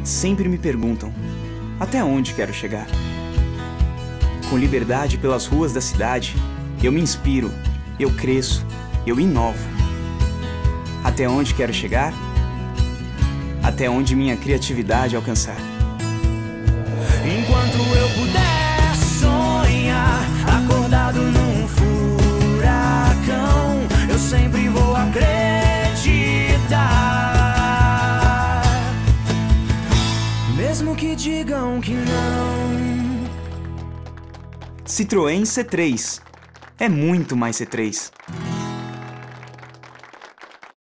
Sempre me perguntam, até onde quero chegar? Com liberdade pelas ruas da cidade, eu me inspiro, eu cresço, eu inovo. Até onde quero chegar? Até onde minha criatividade alcançar. Enquanto eu puder sonhar, acordado num furacão, eu sempre vou acreditar, mesmo que digam que não. Citroën C3 é muito mais C3.